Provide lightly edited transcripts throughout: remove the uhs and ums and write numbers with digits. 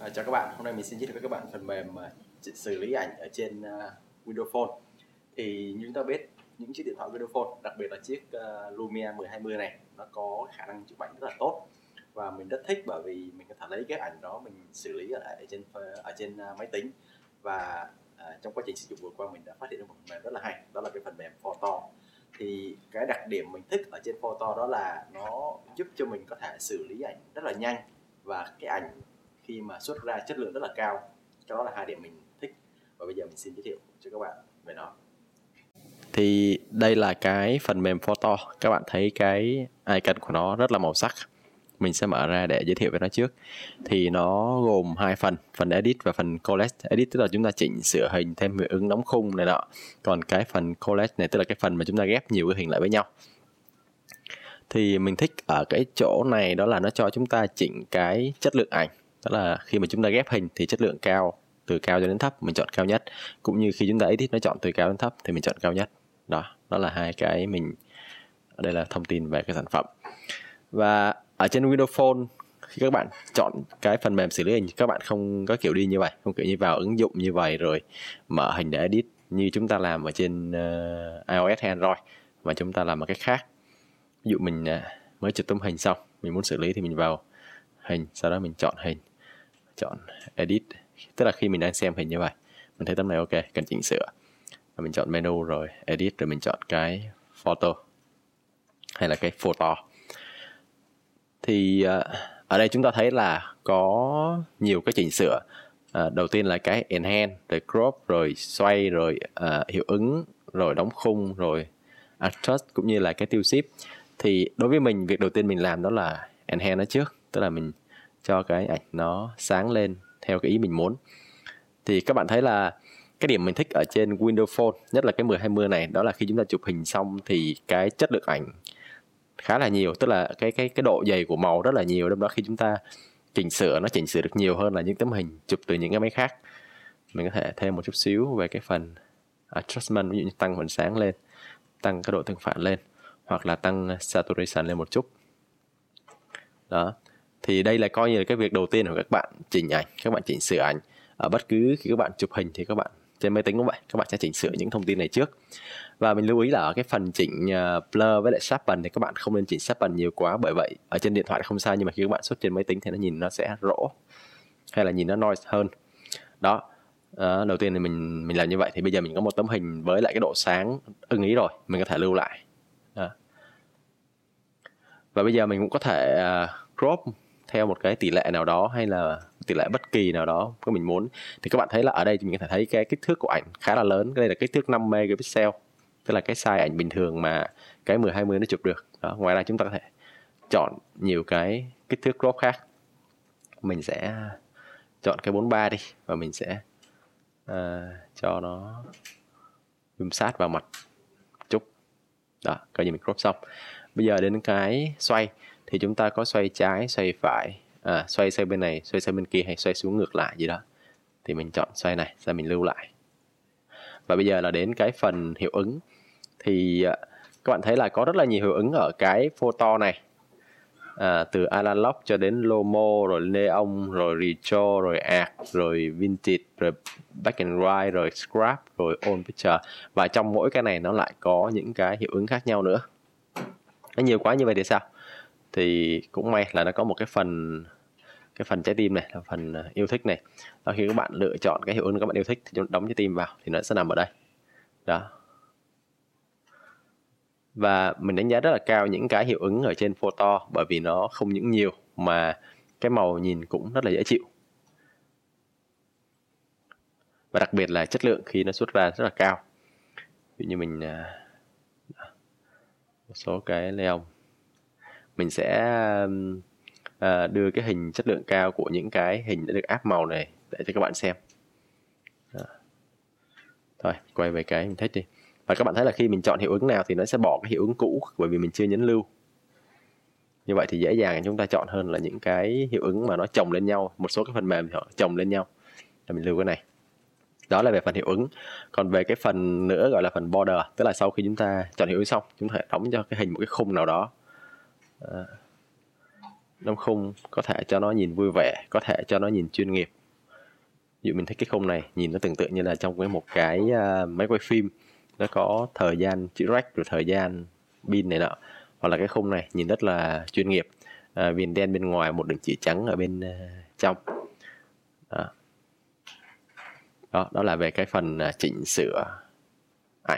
Chào các bạn, hôm nay mình xin giới thiệu với các bạn phần mềm xử lý ảnh ở trên Windows Phone. Thì như chúng ta biết, những chiếc điện thoại Windows Phone, đặc biệt là chiếc Lumia 1020 này, nó có khả năng chụp ảnh rất là tốt và mình rất thích, bởi vì mình có thể lấy cái ảnh đó mình xử lý ở trên máy tính. Và trong quá trình sử dụng vừa qua mình đã phát hiện được một phần mềm rất là hay, đó là cái phần mềm Photo. Thì cái đặc điểm mình thích ở trên Photo đó là nó giúp cho mình có thể xử lý ảnh rất là nhanh, và cái ảnh khi mà xuất ra chất lượng rất là cao. Đó là hai điểm mình thích, và bây giờ mình xin giới thiệu cho các bạn về nó. Thì đây là cái phần mềm Photo. Các bạn thấy cái icon của nó rất là màu sắc. Mình sẽ mở ra để giới thiệu về nó trước. Thì nó gồm hai phần, phần Edit và phần Collage. Edit tức là chúng ta chỉnh sửa hình, thêm hiệu ứng đóng khung này nọ. Còn cái phần Collage này tức là cái phần mà chúng ta ghép nhiều cái hình lại với nhau. Thì mình thích ở cái chỗ này đó là nó cho chúng ta chỉnh cái chất lượng ảnh. Đó là khi mà chúng ta ghép hình thì chất lượng cao, từ cao cho đến thấp mình chọn cao nhất. Cũng như khi chúng ta edit nó chọn từ cao đến thấp thì mình chọn cao nhất. Đó là hai cái mình. Ở đây là thông tin về cái sản phẩm. Và ở trên Windows Phone, khi các bạn chọn cái phần mềm xử lý hình, các bạn không có kiểu đi như vậy, không kiểu như vào ứng dụng như vậy rồi mở hình để edit như chúng ta làm ở trên iOS hay Android, mà chúng ta làm một cách khác. Ví dụ mình mới chụp tấm hình xong, mình muốn xử lý thì mình vào hình, sau đó mình chọn hình, chọn edit. Tức là khi mình đang xem hình như vậy, mình thấy tấm này ok, cần chỉnh sửa, và mình chọn menu rồi edit, rồi mình chọn cái photo hay là cái photo. Thì ở đây chúng ta thấy là có nhiều cái chỉnh sửa. Đầu tiên là cái enhance, rồi crop, rồi xoay, rồi hiệu ứng, rồi đóng khung, rồi adjust, cũng như là cái tiêu ship. Thì đối với mình, việc đầu tiên mình làm đó là enhance nó trước, tức là mình cho cái ảnh nó sáng lên theo cái ý mình muốn. Thì các bạn thấy là cái điểm mình thích ở trên Windows Phone, nhất là cái 1020 này, đó là khi chúng ta chụp hình xong thì cái chất lượng ảnh khá là nhiều, tức là cái độ dày của màu rất là nhiều. Đâm đó khi chúng ta chỉnh sửa, nó chỉnh sửa được nhiều hơn là những tấm hình chụp từ những cái máy khác. Mình có thể thêm một chút xíu về cái phần adjustment, ví dụ như tăng phần sáng lên, tăng cái độ tương phản lên, hoặc là tăng saturation lên một chút. Đó. Thì đây là coi như là cái việc đầu tiên của các bạn chỉnh ảnh, các bạn chỉnh sửa ảnh. Ở bất cứ khi các bạn chụp hình thì các bạn trên máy tính cũng vậy, các bạn sẽ chỉnh sửa những thông tin này trước. Và mình lưu ý là ở cái phần chỉnh blur với lại sharpen thì các bạn không nên chỉnh sharpen nhiều quá, bởi vậy ở trên điện thoại không sao, nhưng mà khi các bạn xuất trên máy tính thì nó nhìn nó sẽ rỗ, hay là nhìn nó noise hơn. Đó. Đầu tiên thì mình làm như vậy. Thì bây giờ mình có một tấm hình với lại cái độ sáng ưng ý rồi, mình có thể lưu lại. Đó. Và bây giờ mình cũng có thể crop theo một cái tỷ lệ nào đó, hay là tỷ lệ bất kỳ nào đó có mình muốn. Thì các bạn thấy là ở đây thì mình có thể thấy cái kích thước của ảnh khá là lớn. Đây là kích thước 5 megapixel, tức là cái size ảnh bình thường mà cái 1020 nó chụp được. Đó. Ngoài ra chúng ta có thể chọn nhiều cái kích thước crop khác. Mình sẽ chọn cái 43 đi, và mình sẽ cho nó zoom sát vào mặt chút. Đó, coi như mình crop xong. Bây giờ đến cái xoay thì chúng ta có xoay trái, xoay phải, xoay sang bên này, xoay sang bên kia, hay xoay xuống ngược lại gì đó. Thì mình chọn xoay này, ra mình lưu lại. Và bây giờ là đến cái phần hiệu ứng. Thì các bạn thấy là có rất là nhiều hiệu ứng ở cái photo này. Từ analog cho đến lomo, rồi neon, rồi retro, rồi art, rồi vintage, rồi black and white, rồi scrap, rồi on picture. Và trong mỗi cái này nó lại có những cái hiệu ứng khác nhau nữa. Nó nhiều quá như vậy thì sao? Thì cũng may là nó có một cái phần trái tim này, là phần yêu thích này. Đó, khi các bạn lựa chọn cái hiệu ứng các bạn yêu thích thì đóng trái tim vào thì nó sẽ nằm ở đây. Đó. Và mình đánh giá rất là cao những cái hiệu ứng ở trên photo, bởi vì nó không những nhiều mà cái màu nhìn cũng rất là dễ chịu. Và đặc biệt là chất lượng khi nó xuất ra rất là cao. Ví dụ như mình một số cái neon, mình sẽ đưa cái hình chất lượng cao của những cái hình đã được áp màu này để cho các bạn xem. Đó. Thôi, quay về cái mình thích đi. Và các bạn thấy là khi mình chọn hiệu ứng nào thì nó sẽ bỏ cái hiệu ứng cũ, bởi vì mình chưa nhấn lưu. Như vậy thì dễ dàng chúng ta chọn hơn là những cái hiệu ứng mà nó chồng lên nhau. Một số cái phần mềm thì họ chồng lên nhau. Để mình lưu cái này. Đó là về phần hiệu ứng. Còn về cái phần nữa gọi là phần border, tức là sau khi chúng ta chọn hiệu ứng xong, chúng ta đóng cho cái hình một cái khung nào đó. Đóng khung có thể cho nó nhìn vui vẻ, có thể cho nó nhìn chuyên nghiệp, Ví dụ mình thích cái khung này, nhìn nó tưởng tượng như là trong một cái máy quay phim, nó có thời gian chữ rách rồi thời gian pin này nọ. Hoặc là cái khung này nhìn rất là chuyên nghiệp, viền đen bên ngoài, một đường chỉ trắng ở bên trong. Đó là về cái phần chỉnh sửa ảnh.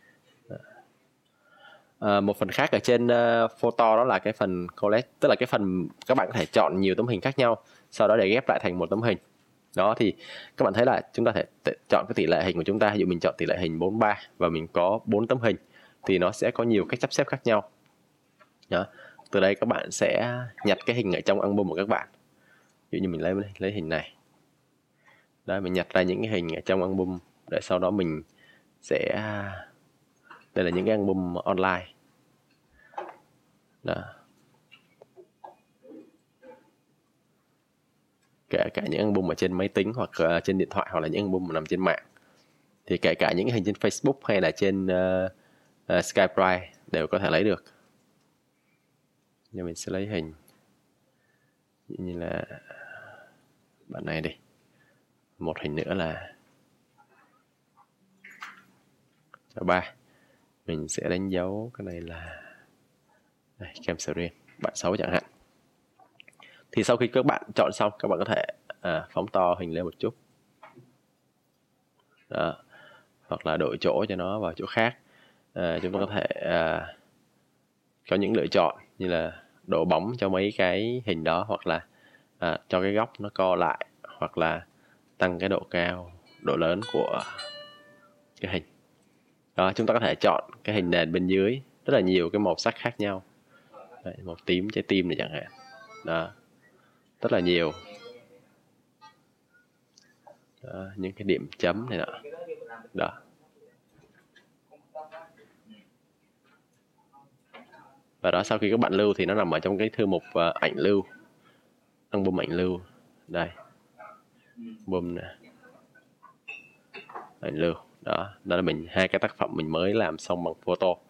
Một phần khác ở trên photo đó là cái phần collage, tức là cái phần các bạn có thể chọn nhiều tấm hình khác nhau, sau đó để ghép lại thành một tấm hình. Đó thì các bạn thấy là chúng ta thể chọn cái tỷ lệ hình của chúng ta. Ví dụ mình chọn tỷ lệ hình 4:3 và mình có 4 tấm hình thì nó sẽ có nhiều cách sắp xếp khác nhau. Đó. Từ đây các bạn sẽ nhặt cái hình ở trong album của các bạn. Ví dụ như mình lấy hình này. Đó, mình nhặt ra những cái hình ở trong album để sau đó mình sẽ, đây là những cái album online. Đó. Kể cả những album ở trên máy tính hoặc trên điện thoại, hoặc là những album nằm trên mạng. Thì kể cả những cái hình trên Facebook hay là trên Skype đều có thể lấy được. Nhưng mình sẽ lấy hình như là bạn này đi. Một hình nữa là 3. Mình sẽ đánh dấu cái này là đây, Cam Screen, bạn 6 chẳng hạn. Thì sau khi các bạn chọn xong, các bạn có thể phóng to hình lên một chút. Đó. Hoặc là đổi chỗ cho nó vào chỗ khác. Chúng ta có thể có những lựa chọn như là độ bóng cho mấy cái hình đó, hoặc là cho cái góc nó co lại, hoặc là tăng cái độ cao, độ lớn của cái hình. Đó, chúng ta có thể chọn cái hình nền bên dưới rất là nhiều cái màu sắc khác nhau. Đấy, màu tím, trái tim này chẳng hạn. Đó, rất là nhiều. Đó, những cái điểm chấm này nọ. Đó. Và đó, sau khi các bạn lưu thì nó nằm ở trong cái thư mục ảnh lưu, album ảnh lưu. Đây, album nè, ảnh lưu. Đó là mình 2 cái tác phẩm mình mới làm xong bằng photo.